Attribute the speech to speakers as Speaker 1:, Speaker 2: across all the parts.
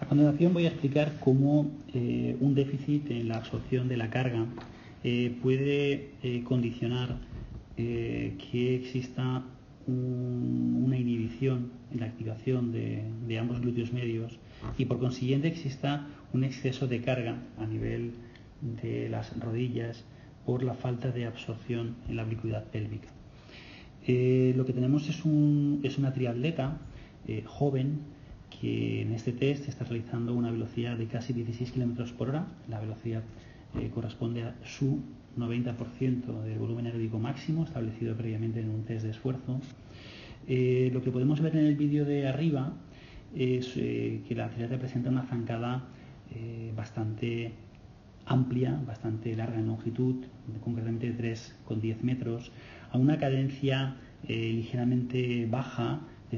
Speaker 1: A continuación voy a explicar cómo un déficit en la absorción de la carga puede condicionar que exista una inhibición en la activación de ambos glúteos medios y por consiguiente exista un exceso de carga a nivel de las rodillas por la falta de absorción en la oblicuidad pélvica. Lo que tenemos es una triatleta joven que en este test está realizando una velocidad de casi 16 km por hora. La velocidad corresponde a su 90% del volumen aeróbico máximo establecido previamente en un test de esfuerzo. Lo que podemos ver en el vídeo de arriba es que la atleta presenta una zancada bastante amplia, bastante larga en longitud, concretamente de 3,10 metros, a una cadencia ligeramente baja de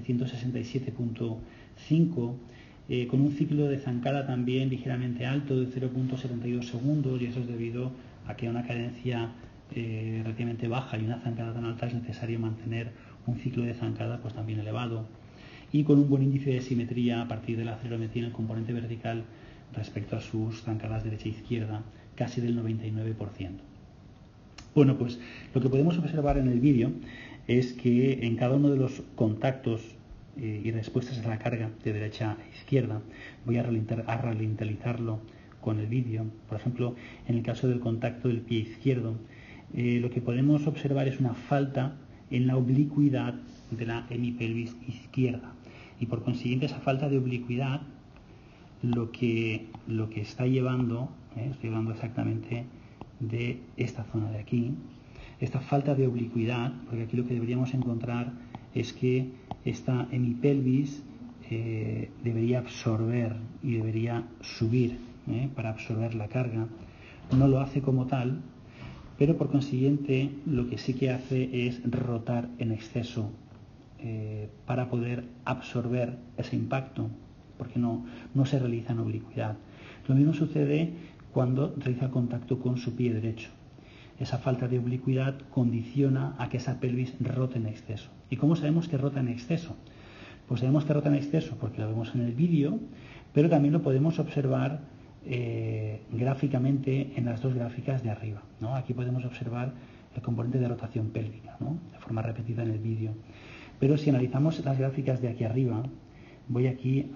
Speaker 1: 167.5, con un ciclo de zancada también ligeramente alto de 0,72 segundos, y eso es debido a que a una cadencia relativamente baja y una zancada tan alta es necesario mantener un ciclo de zancada pues también elevado, y con un buen índice de simetría a partir de la acelerometría en el componente vertical respecto a sus zancadas derecha e izquierda, casi del 99%. Bueno, pues lo que podemos observar en el vídeo es que en cada uno de los contactos y respuestas a la carga de derecha e izquierda, voy a ralentizarlo con el vídeo. Por ejemplo, en el caso del contacto del pie izquierdo, lo que podemos observar es una falta en la oblicuidad de la hemipelvis izquierda, y por consiguiente esa falta de oblicuidad lo que está llevando, estoy hablando exactamente de esta zona de aquí, esta falta de oblicuidad, porque aquí lo que deberíamos encontrar es que esta hemipelvis debería absorber y debería subir para absorber la carga. No lo hace como tal, pero por consiguiente lo que sí que hace es rotar en exceso para poder absorber ese impacto, porque no se realiza en oblicuidad. Lo mismo sucede cuando realiza contacto con su pie derecho. Esa falta de oblicuidad condiciona a que esa pelvis rote en exceso. ¿Y cómo sabemos que rota en exceso? Pues sabemos que rota en exceso porque lo vemos en el vídeo, pero también lo podemos observar gráficamente en las dos gráficas de arriba, ¿no? Aquí podemos observar el componente de rotación pélvica, ¿no?, de forma repetida en el vídeo. Pero si analizamos las gráficas de aquí arriba, voy aquí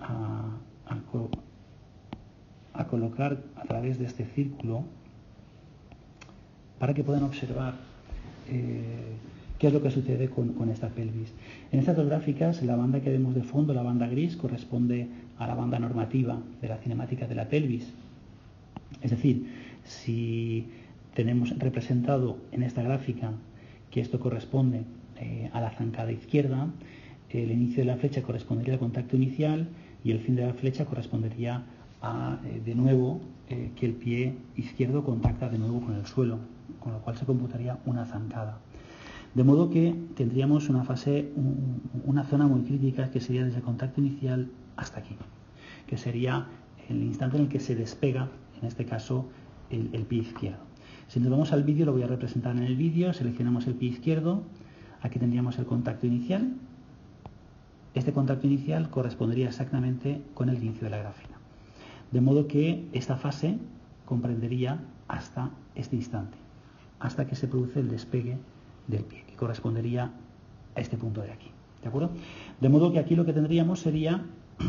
Speaker 1: a colocar a través de este círculo para que puedan observar qué es lo que sucede con esta pelvis. En estas dos gráficas, la banda que vemos de fondo, la banda gris, corresponde a la banda normativa de la cinemática de la pelvis. Es decir, si tenemos representado en esta gráfica que esto corresponde a la zancada izquierda, el inicio de la flecha correspondería al contacto inicial y el fin de la flecha correspondería a, de nuevo, que el pie izquierdo contacta de nuevo con el suelo, con lo cual se computaría una zancada. De modo que tendríamos una fase, una zona muy crítica que sería desde el contacto inicial hasta aquí, que sería el instante en el que se despega, en este caso, el pie izquierdo. Si nos vamos al vídeo, lo voy a representar en el vídeo, seleccionamos el pie izquierdo, aquí tendríamos el contacto inicial. Este contacto inicial correspondería exactamente con el inicio de la gráfica. De modo que esta fase comprendería hasta este instante, hasta que se produce el despegue del pie, que correspondería a este punto de aquí, ¿de acuerdo? De modo que aquí lo que tendríamos sería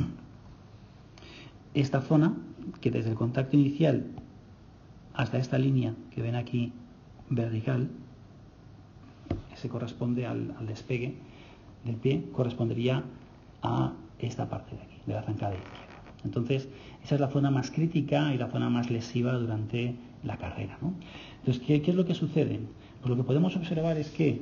Speaker 1: esta zona, que desde el contacto inicial hasta esta línea que ven aquí vertical, ese corresponde al despegue del pie, correspondería a esta parte de aquí, de la zancada izquierda. Entonces, esa es la zona más crítica y la zona más lesiva durante la carrera, ¿no? Entonces, ¿qué es lo que sucede? Pues lo que podemos observar es que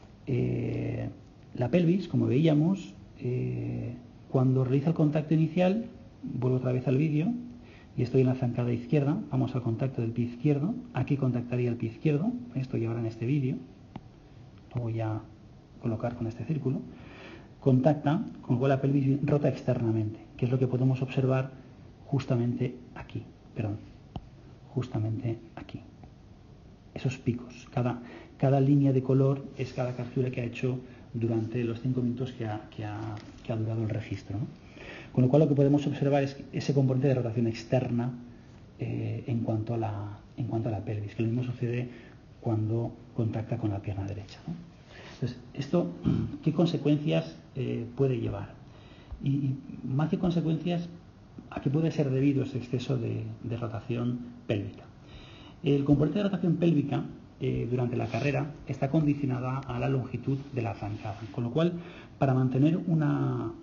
Speaker 1: la pelvis, como veíamos, cuando realiza el contacto inicial, vuelvo otra vez al vídeo, y estoy en la zancada izquierda, vamos al contacto del pie izquierdo, aquí contactaría el pie izquierdo, estoy ahora en este vídeo, lo voy a colocar con este círculo, contacta, con lo cual la pelvis rota externamente, que es lo que podemos observar justamente aquí, justamente aquí. Esos picos, cada línea de color es cada captura que ha hecho durante los 5 minutos que ha durado el registro, ¿no? Con lo cual lo que podemos observar es ese componente de rotación externa en cuanto a la pelvis, que lo mismo sucede cuando contacta con la pierna derecha, ¿no? Entonces, ¿esto qué consecuencias puede llevar? Y más que consecuencias, ¿a qué puede ser debido ese exceso de rotación pélvica? El componente de rotación pélvica durante la carrera está condicionada a la longitud de la zancada, con lo cual para mantener una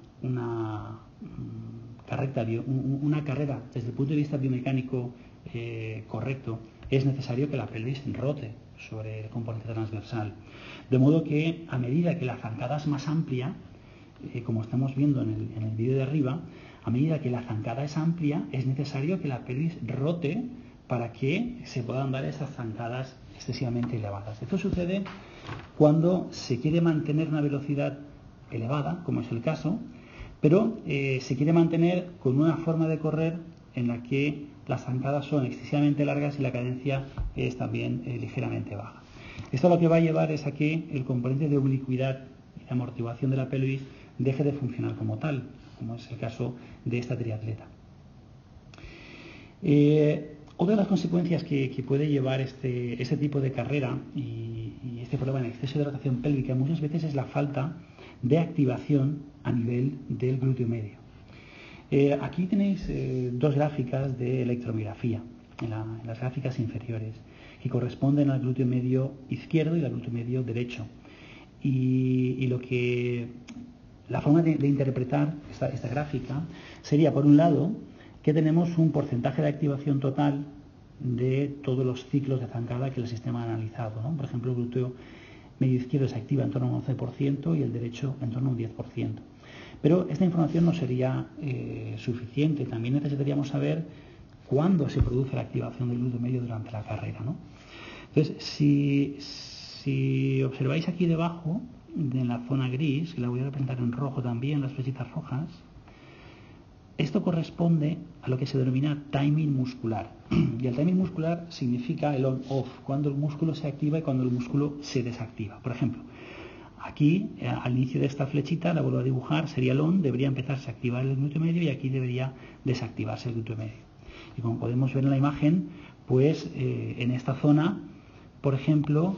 Speaker 1: carrera desde el punto de vista biomecánico correcto, es necesario que la pelvis rote sobre el componente transversal. De modo que a medida que la zancada es más amplia, como estamos viendo en el vídeo de arriba, a medida que la zancada es amplia, es necesario que la pelvis rote para que se puedan dar esas zancadas excesivamente elevadas. Esto sucede cuando se quiere mantener una velocidad elevada, como es el caso, pero se quiere mantener con una forma de correr en la que las zancadas son excesivamente largas y la cadencia es también ligeramente baja. Esto lo que va a llevar es a que el componente de oblicuidad y de amortiguación de la pelvis deje de funcionar como tal, como es el caso de esta triatleta. Otra de las consecuencias que puede llevar este tipo de carrera y este problema de exceso de rotación pélvica muchas veces es la falta de activación a nivel del glúteo medio. Aquí tenéis dos gráficas de electromiografía en las gráficas inferiores que corresponden al glúteo medio izquierdo y al glúteo medio derecho. Y la forma de interpretar esta gráfica sería, por un lado, que tenemos un porcentaje de activación total de todos los ciclos de zancada que el sistema ha analizado, ¿no? Por ejemplo, el glúteo medio izquierdo se activa en torno a un 11% y el derecho en torno a un 10%. Pero esta información no sería suficiente. También necesitaríamos saber cuándo se produce la activación del glúteo medio durante la carrera, ¿no? Entonces, si observáis aquí debajo, en la zona gris, que la voy a representar en rojo también, las flechitas rojas, esto corresponde a lo que se denomina timing muscular. Y el timing muscular significa el on-off, cuando el músculo se activa y cuando el músculo se desactiva. Por ejemplo, aquí, al inicio de esta flechita, la vuelvo a dibujar, sería el on, debería empezarse a activar el glúteo medio y aquí debería desactivarse el glúteo medio. Y como podemos ver en la imagen, pues en esta zona, por ejemplo,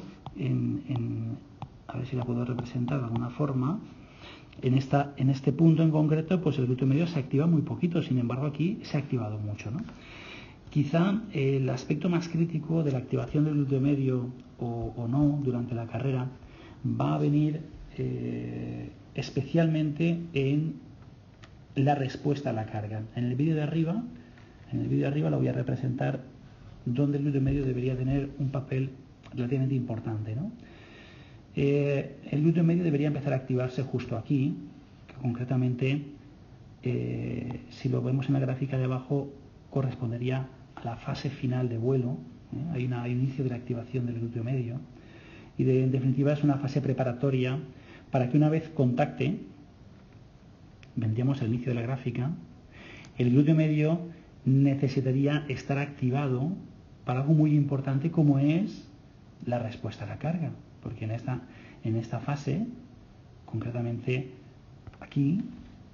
Speaker 1: a ver si la puedo representar de alguna forma, en este punto en concreto, pues el glúteo medio se activa muy poquito, sin embargo aquí se ha activado mucho, ¿no? Quizá el aspecto más crítico de la activación del glúteo medio o no durante la carrera va a venir especialmente en la respuesta a la carga. En el vídeo de arriba la voy a representar donde el glúteo medio debería tener un papel relativamente importante, ¿no? El glúteo medio debería empezar a activarse justo aquí, que concretamente, si lo vemos en la gráfica de abajo, correspondería a la fase final de vuelo. Hay un inicio de la activación del glúteo medio y en definitiva es una fase preparatoria para que una vez contacte, vendríamos al inicio de la gráfica, el glúteo medio necesitaría estar activado para algo muy importante como es la respuesta a la carga, porque en esta fase, concretamente aquí,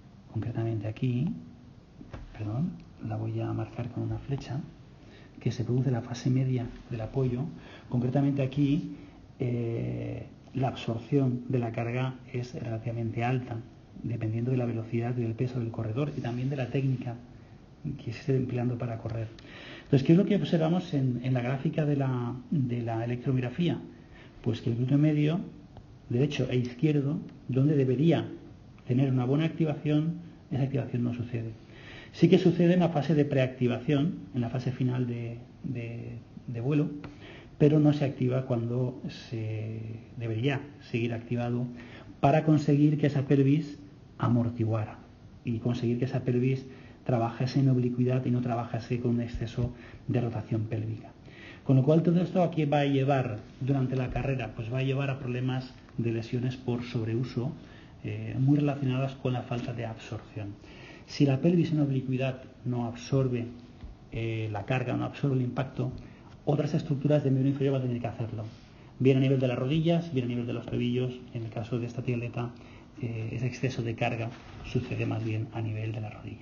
Speaker 1: la voy a marcar con una flecha, que se produce la fase media del apoyo, concretamente aquí la absorción de la carga es relativamente alta, dependiendo de la velocidad y del peso del corredor y también de la técnica que se esté empleando para correr. Entonces, ¿qué es lo que observamos en la gráfica de la electromiografía? Pues que el glúteo medio, derecho e izquierdo, donde debería tener una buena activación, esa activación no sucede. Sí que sucede en la fase de preactivación, en la fase final de vuelo, pero no se activa cuando se debería seguir activado para conseguir que esa pelvis amortiguara y conseguir que esa pelvis trabajase en oblicuidad y no trabajase con un exceso de rotación pélvica. Con lo cual, todo esto, ¿a qué va a llevar durante la carrera? Pues va a llevar a problemas de lesiones por sobreuso muy relacionadas con la falta de absorción. Si la pelvis en oblicuidad no absorbe la carga, no absorbe el impacto, otras estructuras del miembro inferior van a tener que hacerlo. Bien a nivel de las rodillas, bien a nivel de los tobillos, en el caso de esta triatleta ese exceso de carga sucede más bien a nivel de la rodilla.